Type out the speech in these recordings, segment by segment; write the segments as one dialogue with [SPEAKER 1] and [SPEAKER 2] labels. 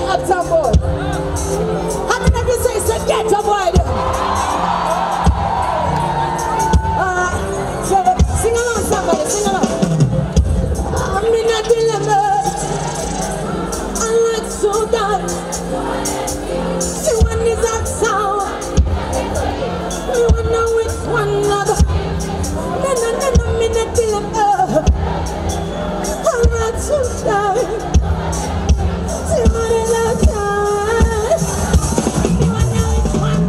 [SPEAKER 1] Uptown boy. How can I just say it's a ghetto boy? Sing along, somebody, sing along. I'm in a dilemma. I like so dark. See one is uptown. We wonder which one another. Then I'm in a dilemma. I like so dark. See one is uptown. We wonder which one.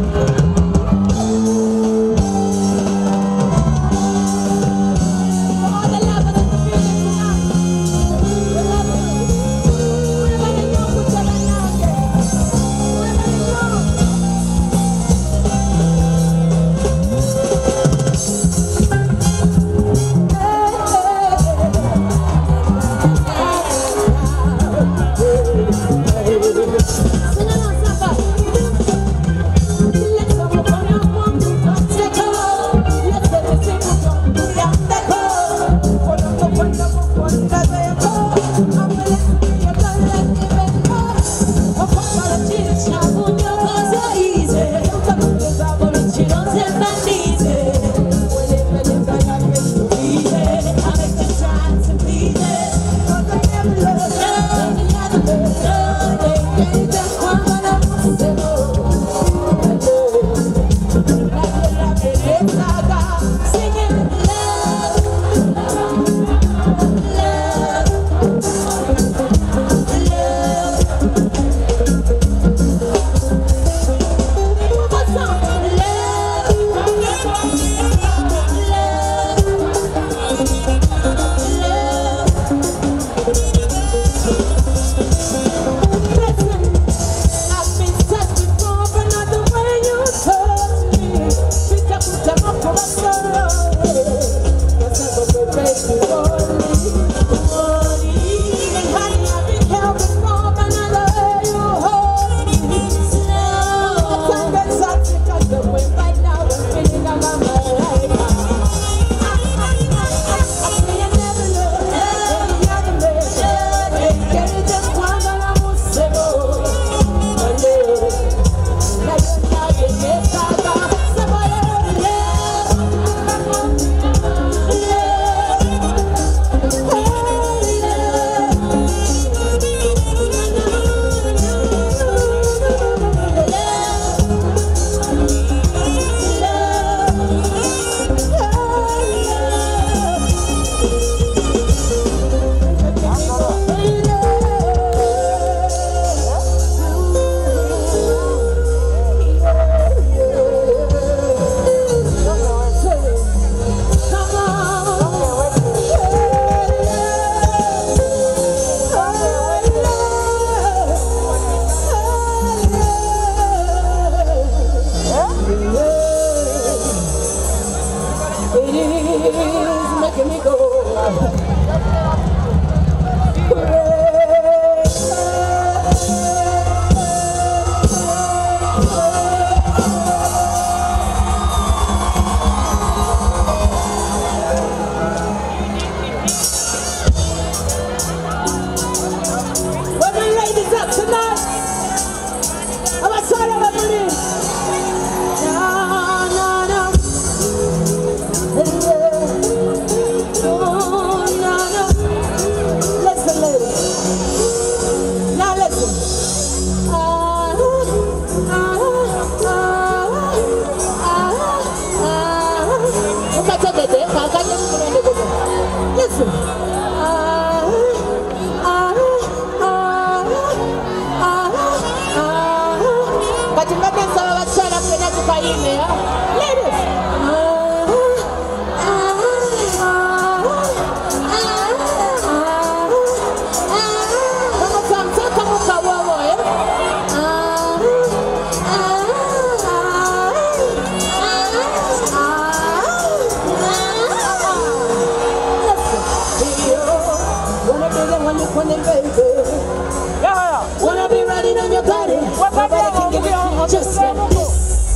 [SPEAKER 1] Wanna be riding on your body? Nobody can give it just like this.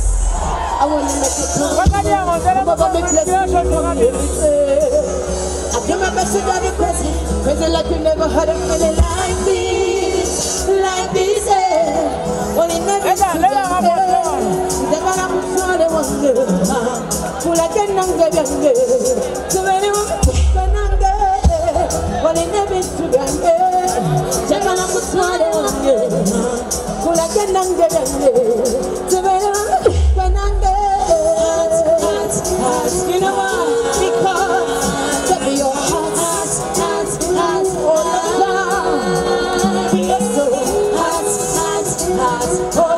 [SPEAKER 1] I wanna make it come. I'm gonna be blessed. I give my best to God, crazy, crazy like you never heard of feeling like this, like this. You know why? Because that be your heart, oh, the soul, heart,